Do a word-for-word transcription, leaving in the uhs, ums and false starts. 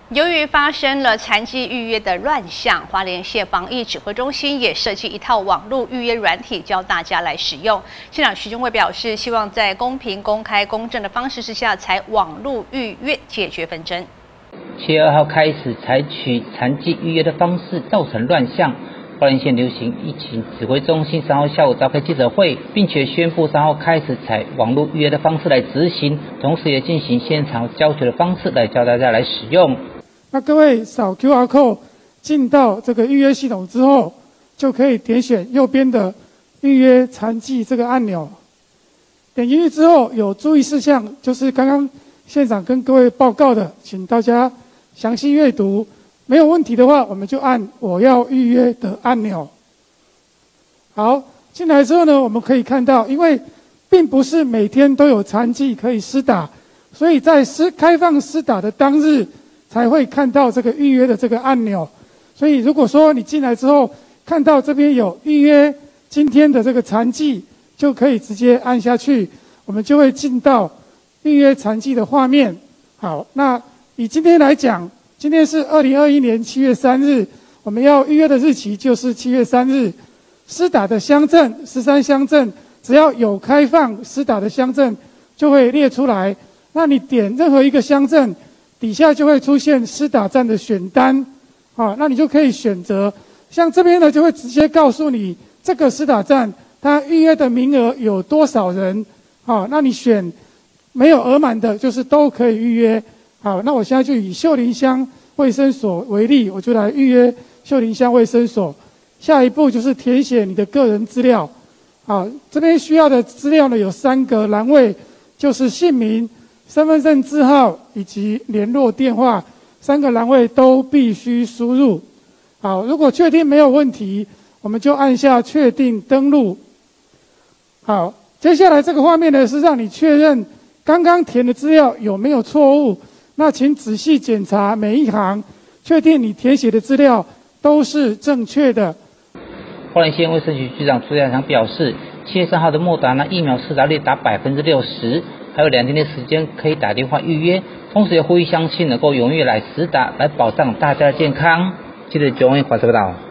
由于发生了残疾预约的乱象，花莲县防疫指挥中心也设计一套网络预约软体，教大家来使用。县长徐忠惠表示，希望在公平、公开、公正的方式之下，采网络预约解决纷争。 七月二号开始采取残疾预约的方式，造成乱象。花莲县流行疫情指挥中心三号下午召开记者会，并且宣布三号开始采网络预约的方式来执行，同时也进行现场教学的方式来教大家来使用。 那各位扫 Q R code 进到这个预约系统之后，就可以点选右边的预约残疾这个按钮。点进去之后有注意事项，就是刚刚县长跟各位报告的，请大家详细阅读。没有问题的话，我们就按我要预约的按钮。好，进来之后呢，我们可以看到，因为并不是每天都有残疾可以施打，所以在施开放施打的当日才会看到这个预约的这个按钮。所以如果说你进来之后看到这边有预约今天的这个残疾，就可以直接按下去，我们就会进到预约残疾的画面。好，那以今天来讲，今天是二零二一年七月三日，我们要预约的日期就是七月三日。施打的乡镇，十三乡镇，只要有开放施打的乡镇，就会列出来。那你点任何一个乡镇，底下就会出现施打站的选单，啊，那你就可以选择。像这边呢，就会直接告诉你这个施打站它预约的名额有多少人，啊，那你选没有额满的，就是都可以预约。好，那我现在就以秀林乡卫生所为例，我就来预约秀林乡卫生所。下一步就是填写你的个人资料。好，这边需要的资料呢有三个栏位，就是姓名、身份证字号以及联络电话，三个栏位都必须输入。好，如果确定没有问题，我们就按下确定登录。好，接下来这个画面呢是让你确认刚刚填的资料有没有错误。那请仔细检查每一行，确定你填写的资料都是正确的。 花莲县卫生局局长朱家强表示，七月三号的莫达纳疫苗施打率达百分之六十，还有两天的时间可以打电话预约，同时也呼吁乡亲能够踊跃来施打，来保障大家的健康。记者九位华报道。